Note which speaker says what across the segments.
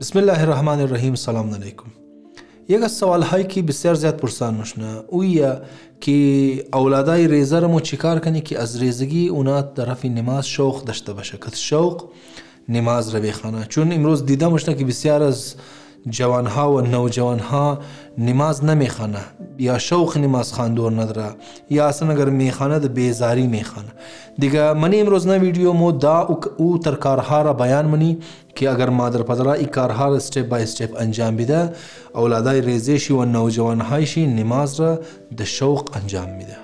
Speaker 1: بسم الله الرحمن الرحیم. سلام علیکم. یک از سوال‌هایی که بسیار زیاد پرسان میشنه اویه که اولادای ریزه رو چیکار کنی که از ریزگی اونا طرف نماز شوق داشته باشه، که شوق نماز رو بخونه. چون امروز دیده میشنه که بسیار از جوانها و نوجوانها نماز نمیخونه یا شوق نماز خواندور نداره یا اصلا اگر میخونه ده بیزاری میخونه دیگه. منی امروز نه ویدیو مو دا او تر کارها را بیان منی که اگر مادر پدرها این کارها را استپ بای استپ انجام بده، اولادای ریزشی و نوجوانهایشی نماز را ده شوق انجام میده.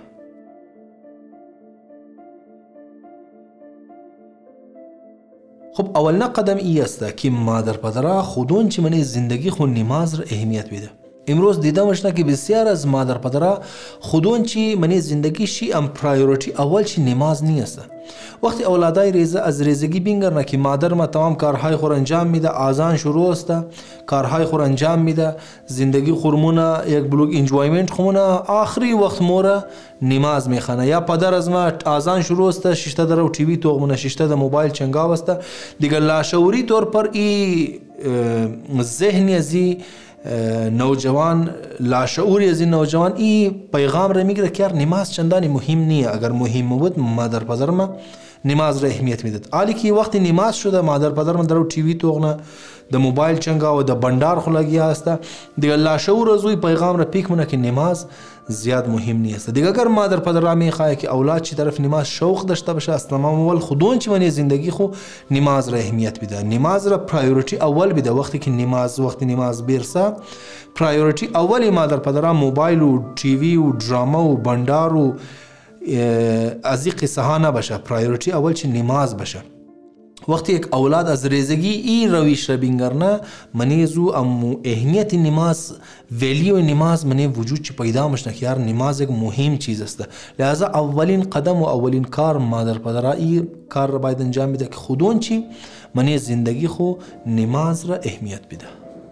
Speaker 1: خب اولنا قدم ای است که مادر پدرها خودون چی منی زندگی خود نماز را اهمیت بده. امروز دیده میشنه که بسیار از مادر پدرها خودون چی منی زندگی شی ام پرایورتی اول چی نماز نیست. وقتی اولادای ریزه از ریزگی بینگرنه که مادر ما تمام کارهای خور انجام میده، آذان شروع است، کارهای خور انجام میده، زندگی خورمونه یک بلوک انجوایمنت خمونه، آخری وقت موره نماز میخونه. یا پدر از ما آذان شروع است، ششته در تی وی توغمونه، ششته در موبایل چنگاو است دیگه. لاشعوری طور پر ای ذهنی ازی نوجوان، لاشعوری از این نوجوان ای پیغام را میگیره که نماز چندانی مهم نیه. اگر مهم بود مادر پدر ما نماز را اهمیت میداد. حالی که وقتی نماز شده مادر پدر ما درو تی وی توغنه، د موبایل چنگا و د بندار خلگی است دیگه. لاشعور از وی پیغام را پیک مونه که نماز زیاد مهم نیست دیگه. اگر مادر پدر را میخواه که اولاد چی طرف نماز شوق داشته باشه، از تمام اول خودون چی منی زندگی خو نماز را اهمیت بده، نماز را پرایورتی اول بده. وقتی که نماز برسه پرایورتی اول مادر پدر را موبایل و تی وی و دراما و بندار و از این قصه ها نباشه، پرایورتی اول چی نماز باشه. وقتی یک اولاد از ریزگی این رویش را بینگرنه منی زو امو اهمیت نماز، ویلیو نماز منی وجود چی پیدا مشنه که نماز یک مهم چیز است. لذا اولین قدم و اولین کار مادر پدرها این کار را باید انجام بده که خودون چی منی زندگی خو نماز را اهمیت بده.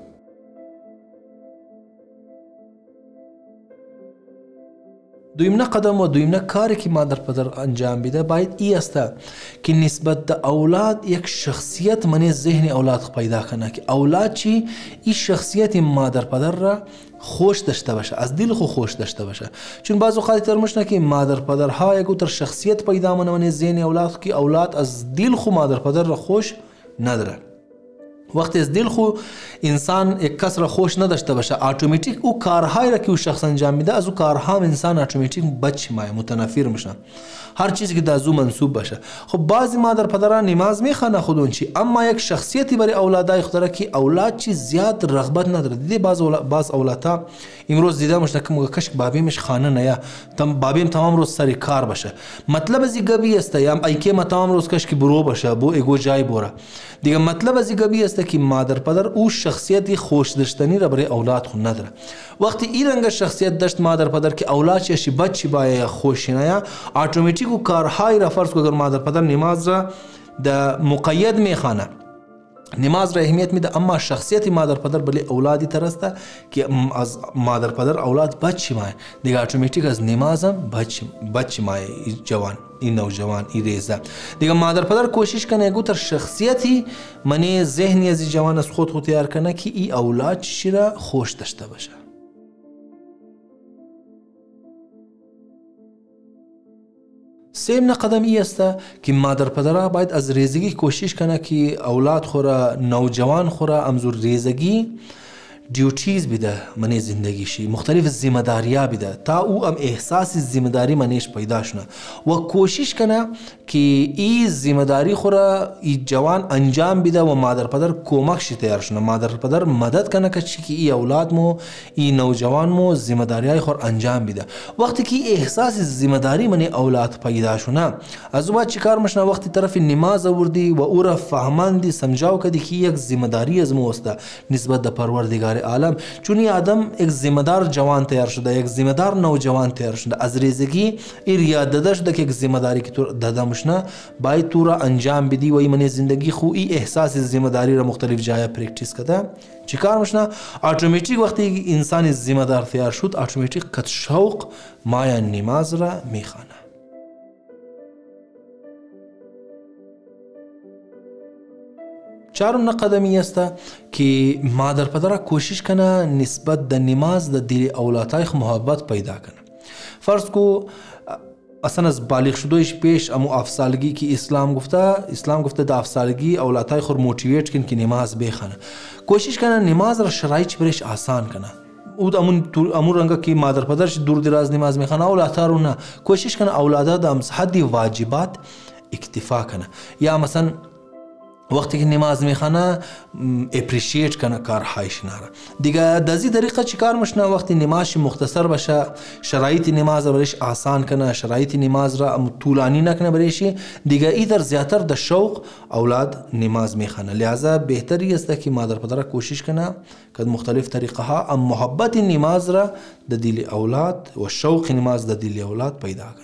Speaker 1: دویمنه قدم و دویمنه کاری که مادر پدر انجام بده باید ای است که نسبت ده اولاد یک شخصیت منی ذهن اولاد پیدا کنه که اولاد چی این شخصیت مادر پدر را خوش داشته باشه، از دل خو خوش داشته باشه. چون بعض اوقات تر مشنه که مادر پدرها یک تر شخصیت پیدا منه ذهن اولاد که اولاد از دل خو مادر پدر را خوش نداره. وقتی از دل خو انسان یک کس را خوش نداشته باشه، اتوماتیک او کارهایی را که او شخص انجام میده از او کارها انسان اتوماتیک بچ میشه، متنفر میشه، هر چیزی که دازو منسوب باشه. خب بعضی مادر پدرها نماز میخونه خودون چی، اما یک شخصیتی برای اولادای خود را که اولاد چی زیاد رغبت نداره. دیدی بعض اولادها امروز دیده میشه که کاش بابیمش خانه نه، بابیم تمام روز سر کار باشه. مطلب از گبی است یا ایکه ما تمام روز کاش که برو باشه، بو ایگو جای بوره دیگه. مطلب از گبی است که مادر پدر او شخصیتی خوش داشتنی را برای اولاد خود نداره. وقتی این رنگ شخصیت داشت مادر پدر که اولاد چی بچی باید خوش نه، اتوماتیک او کارهای را فرض کو اگر مادر پدر نماز را د مقید میخوانه، نماز را اهمیت میده، اما شخصیت مادر پدر بلی اولادی ترسته که از مادر پدر اولاد بچی مایه دیگه. اتوماتیک از نمازم بچی مایه جوان، این نوجوان، این ریزه دیگه. مادر پدر کوشش کنه گوتر شخصیتی منی ذهنی از جوان از خود تیار کنه که این اولاد چی را خوش داشته باشه. سیمنا قدم ای است که مادر پدرها باید از ریزگی کوشش کنه که اولاد خورا، نوجوان خورا امزور ریزگی دیوتیز بده منی زندگیشی، مختلف ذمہ داری‌ها بده تا او ام احساس ذمہ داری منیش پیدا شنه و کوشش کنه که این ذمہ داری خورا این جوان انجام بده و مادر پدر کمک شی تیار شنه، مادر پدر مدد کنه که چی که این اولاد مو، این نوجوان مو ذمہ داری‌های خور انجام بده. وقتی که احساس ذمہ داری منی اولاد پیدا شنه از بعد چیکار مشنه، وقتی طرف نماز آوردی و او را فهماندی سمجاو کدی که یک ذمہ داری از مو است نسبت به پروردگار عالم. چون این آدم یک ذمہ دار جوان تیار شده، یک ذمہ دار نوجوان تیار شده، از ریزگی این یاد داده شده که یک ذمہ داری که تو داده مشنه باید تو را انجام بدی و این من زندگی خو این احساس ذمہ داری را مختلف جای پرکتیس کرده. چیکار مشنه اتوماتیک وقتی انسان ذمہ دار تیار شد اتوماتیک کت شوق مایا نماز را میخوانه. چهارم قدمی است که مادر پدر کوشش کنه نسبت د نماز د دل اولادای محبت پیدا کنه. فرض کو اصلا از بالغ شدویش پیش امو افسالگی که اسلام گفته د افسالگی اولادای خور موتیویت کن که نماز بخونه. کوشش کنه نماز را شرایط برش آسان کنه. او امون رنگا که مادر پدرش دور دراز نماز میخونه اولادها رو نه، کوشش کنه اولادها د حد واجبات اکتفا کنه. یا مثلا وقتی که نماز میخونه اپریشیت کنه کارهایش ناره. دیگه دزی طریقه چی کار مشنه وقتی نمازش مختصر باشه، شرایط نماز را برش آسان کنه، شرایط نماز را طولانی نکنه برشی، دیگه ایدر زیاتر د شوق اولاد نماز میخونه. لہذا بهتری است که مادر پدر کوشش کنه که مختلف طریقه ها محبت نماز را د دل اولاد و شوق نماز د دل اولاد پیدا کنه.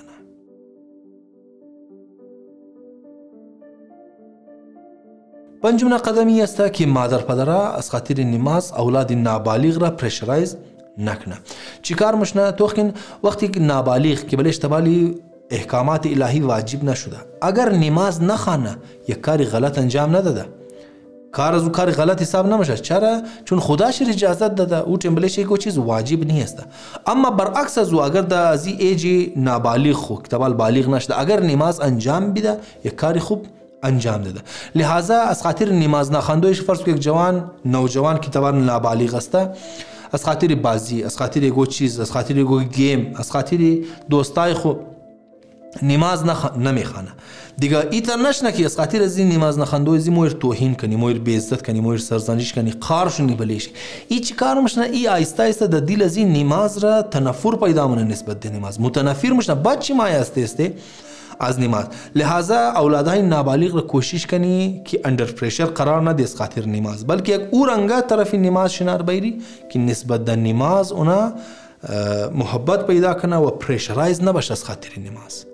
Speaker 1: پنجم قدمی است که مادر پدر از خاطر نماز اولاد نابالغ را پرشرایز نکنه. چیکار مشنه توخین وقتی که نابالغ که بلش تبالی احکامات الهی واجب نشده، اگر نماز نخوانه یک کاری غلط انجام نداده، کار از او کار غلط حساب نمیشه. چرا؟ چون خداش اجازت داده او تنبلش یک چیز واجب نیست. اما برعکس از او اگر د از ایج نابالغ خو کتابال بالغ نشده اگر نماز انجام بده یک کاری خوب انجام داده. لہذا از خاطر نماز نخواندویش فرض که یک جوان نوجوان که طبعا نابالغ است از خاطر بازی، از خاطر یک چیز، از خاطر یک گیم، از خاطر دوستای خو نماز نمیخوانه، دیگه ایتر نشنه که از خاطر از این نماز نخواندوی زی مویر توهین کنی، مویر بیعزت کنی، مویر سرزنش کنی، قارشونی بلیش. ای چی کار مشنه؟ ای آیسته آیسته د دل از این نماز را تنفر پیدا مونه نسبت د نماز، متنفر مشنه، بعد چی مایه استه از نماز. لہذا اولادهای نابالغ را کوشش کنی که اندر پریشر قرار نده از خاطر نماز، بلکه یک او رنگا طرف نماز شنار بیری که نسبت در نماز اونا محبت پیدا کنه و پریشرایز نباشه از خاطر نماز.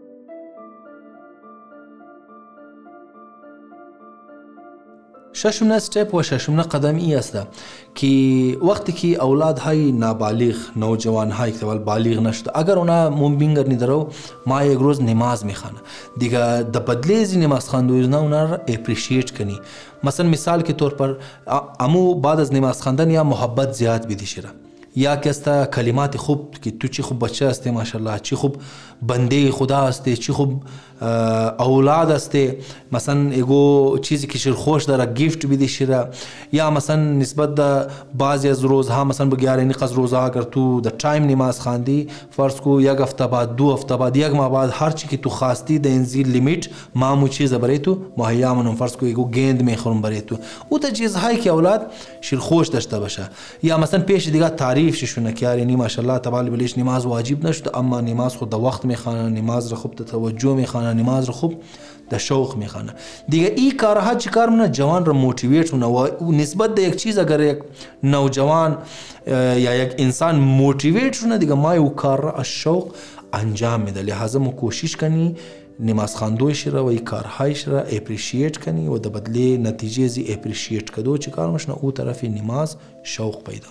Speaker 1: ششم استپ و ششم قدم ای است که وقتی که اولاد های نابالغ نوجوان های که بالغ نشده اگر اونا مونبینگر ندارو ما یک روز نماز میخوانه، دیگه د بدله از نماز خواندن اونا را اپریشیت کنی. مثال که طور پر امو بعد از نماز خواندن یا محبت زیاد بیدی شده، یا که است کلمات خوب که تو چی خوب بچه هستی ماشاءالله، چی خوب بنده خدا هستی، چی خوب اولاد هستی، مثلا ایگو چیزی که شیر خوش داره گیفت بیدی شده، یا مثلا نسبت دا بعضی از روزها مثلا بگیاره نقص روزها اگر تو دا تایم نماز خواندی فرض کو یک هفته بعد، دو هفته بعد، یک ماه بعد، هر چی که تو خواستی دا انزیر لیمیت مامو چیز برای تو مهیا منم، فرض کو ایگو گند میخورم برای تو، او تا چیزهایی که اولاد شیر خوش داشته باشه. یا مثلا پیش دیگه تعریف شونه که یعنی ماشاءالله تبارک بلیش نماز واجب نشده اما نماز خود دا وقت میخوانه، نماز را خوب توجه میخوانه، نماز را خوب د شوق میخوانه. دیگه این کارها چی کار مونه؟ جوان را موتیویت کنه و نسبت د یک چیز اگر یک نوجوان یا یک انسان موتیویت شونه دیگه ما او کار را از شوق انجام میده. لہذا مو کوشش کنی نماز خواندویش را و این کارهایش را اپریشیت کنی و د بدله نتیجه زی اپریشیت کدو چی کار مشنه او طرف نماز شوق پیدا.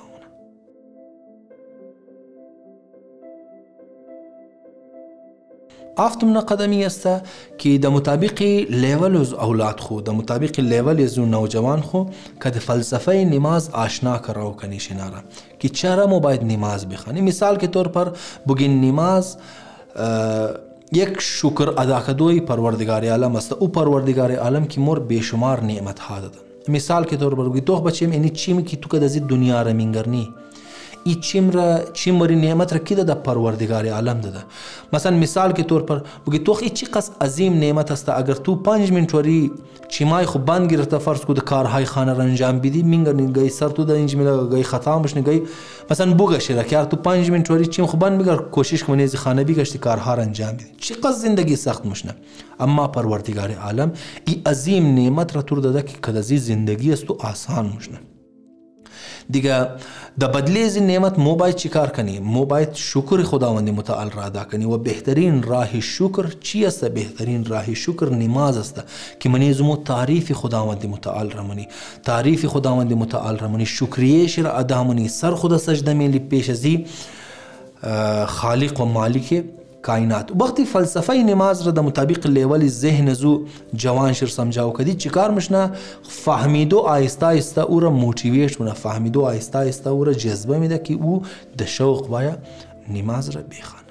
Speaker 1: هفتم قدمی است که د مطابق لیول از اولاد خو، د مطابق لیول از نوجوان خو که د فلسفه نماز آشنا کراو کنی شنارا که چرا ما باید نماز بخوانی. مثال کے طور پر بگین نماز یک شکر ادا کدوی پروردگار عالم است، او پروردگار عالم کی مور بیشمار نعمت ها داده. مثال کے طور پر بگی تو بچیم اینی چیم کی تو که د دنیا را مینگرنی ای چیم وری نعمت را کی داده؟ پروردگار عالم داده. مثال کے طور پر بگی تو ای چی قص عظیم نعمت است اگر تو 5 منٹ وری چیمای خوب بند گرفته فرض کو د کارهای خانه را انجام بدی مینگرنی گای سر تو د انج میلا گای خطا مشنی گای مثلا بوگش را که تو 5 منٹ وری چیم خوب بند میگر کوشش کنی از خانه بگشتی کارها را انجام بدی، چی قص زندگی سخت مشنه. اما پروردگار عالم ای عظیم نعمت را تو داده که کدازی زندگی است تو آسان مشنه. دیگه د بدلی از نعمت مو باید چی کار کنی؟ مو باید شکر خداوند متعال را ادا کنی و بهترین راه شکر چی است؟ بهترین راه شکر نماز است که منی زمو تعریف خداوند متعال را منی، تعریف خداوند متعال را منی، شکریهش را ادا منی، سر خدا سجده میلی پیش ازی خالق و مالک کائنات. وقتی فلسفه نماز را در مطابق لیول ذهن زو جوان شر سمجاو کدی چیکار مشنا فهمیدو آیسته آیسته او را موتیویت مونه، فهمیدو آیسته آیسته او را جذبه میده که او د شوق باید نماز را بخوانه.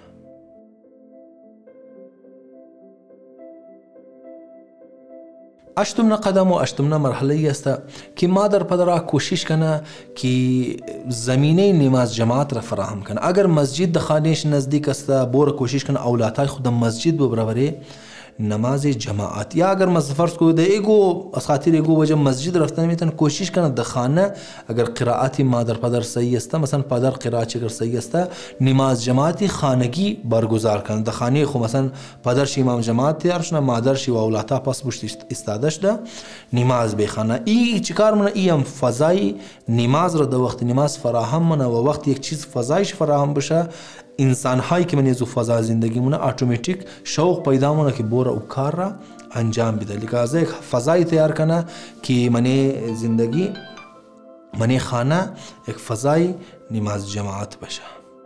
Speaker 1: اشتمنا قدم و اشتمنا مرحله است که مادر پدر کوشش کنه که زمینه نماز جماعت را فراهم کنه. اگر مسجد د خانهش نزدیک است بور کوشش کنه اولادای خود مسجد ببره نماز جماعت، یا اگر فرض کو د ایگو از خاطر ایگو وجه مسجد رفتن میتونه کوشش کنه د خانه اگر قرائت مادر پدر صحیح است، مثلا پدر قرائت اگر صحیح است نماز جماعتی خانگی برگزار کنه. د خانه خو مثلا پدر شی امام جماعت تیار شنه مادر شی و اولاتا پس بوشت استادش ده نماز بخانه. ای چیکار منه ای هم فضای نماز را د وقت نماز فراهم منه و وقت یک چیز فضایش فراهم بشه انسان هایی که من از فضا زندگی مونه اتوماتیک شوق پیدا مونه که بور او کار را انجام بده. لذا یک فضای تیار کنه که من زندگی من خانه یک فضای نماز جماعت بشه.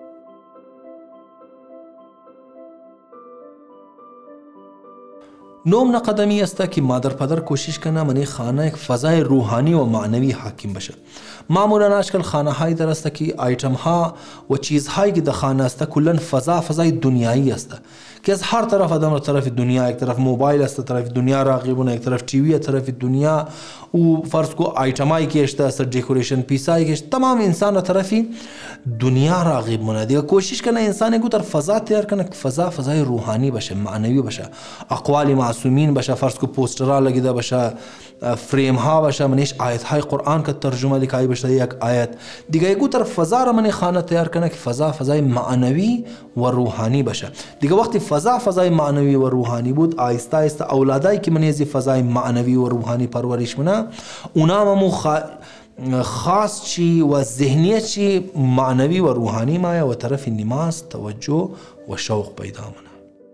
Speaker 1: نوم قدمی است که مادر پدر کوشش کنه من خانه یک فضای روحانی و معنوی حاکم بشه. معمولا آجکل خانه های در است که آیتم ها و چیزهایی که در خانه است کلا فضای دنیایی است که از هر طرف آدم را طرف دنیا، یک طرف موبایل است طرف دنیا راقبونه، یک طرف تیوی طرف دنیا و فرض کو آیتمایی که است دکوریشن پیسایی که تمام انسان را طرف دنیا راقب مونه. دیگه کوشش کنه انسان کو در فضا تیار کنه که فضای روحانی باشه، معنوی باشه، اقوال معصومین باشه، فرض کو پوسترها لگیده باشه، فریم ها باشه، منش آیت های قرآن کا ترجمه لکای باشه یک آیت. دیگه کو در فضا را من خانه تیار کنه که فضای معنوی و روحانی باشه. دیگه وقتی فضای معنوی و روحانی بود آیسته آیسته اولادایی که من از فضای معنوی و روحانی پرورش منه اونا مو خاص چی و ذهنیت چی معنوی و روحانی مایا و طرف نماز توجه و شوق پیدا منه.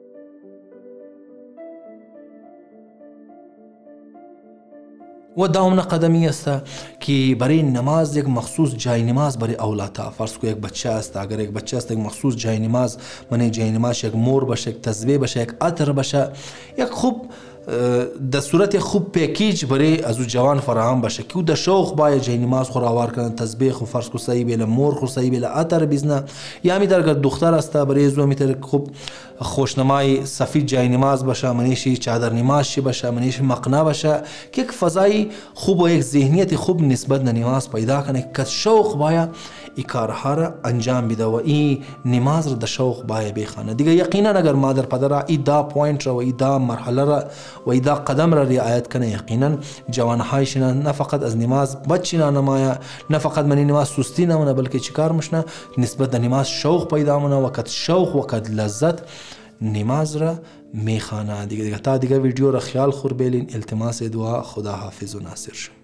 Speaker 1: و داوم قدمی است که برای نماز یک مخصوص جای نماز برای اولادها. فرض کو یک بچه است، اگر یک بچه است یک مخصوص جای نماز من جای نماز یک مور باشه، یک تسبیح باشه، یک عطر باشه، یک خوب در صورت خوب پیکیج برای از جوان فراهم باشه که در شوق باید جای نماز خو راوار کنه، تسبیح خو فرض کو صحیح بیل مور خو صحیح بیل عطر بزنه. یا می در اگر دختر است برای زو می در خوب خوشنمای سفید جای نماز باشه، منیشی چادر نماز شی باشه، منیشی مقنعه باشه که یک فضای خوب و یک ذهنیت خوب نسبت به نماز پیدا کنه که شوق باید ای کارها را انجام بده و این نماز را در شوق باید بخوانه. دیگه یقینا اگر مادر پدر ای دا پوینت را و ای دا مرحله را و ای دا قدم را رعایت کنه یقینا جوانهایش نه فقط از نماز بچینا نمایا، نه فقط من نماز سستی نمونه بلکه چیکار مشنه نسبت به نماز شوق پیدا منه و کد شوق و کد لذت نماز را میخوانه. دیگه تا دیگه ویدیو را خیال خور بیلین. التماس دعا. خدا حافظ و ناصر شو.